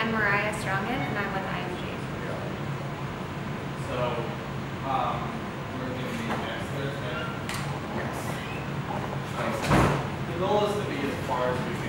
I'm Mariah Strongen, and I'm with IMG. So, we're going to meet next Thursday. Yes. The goal is to be as far as we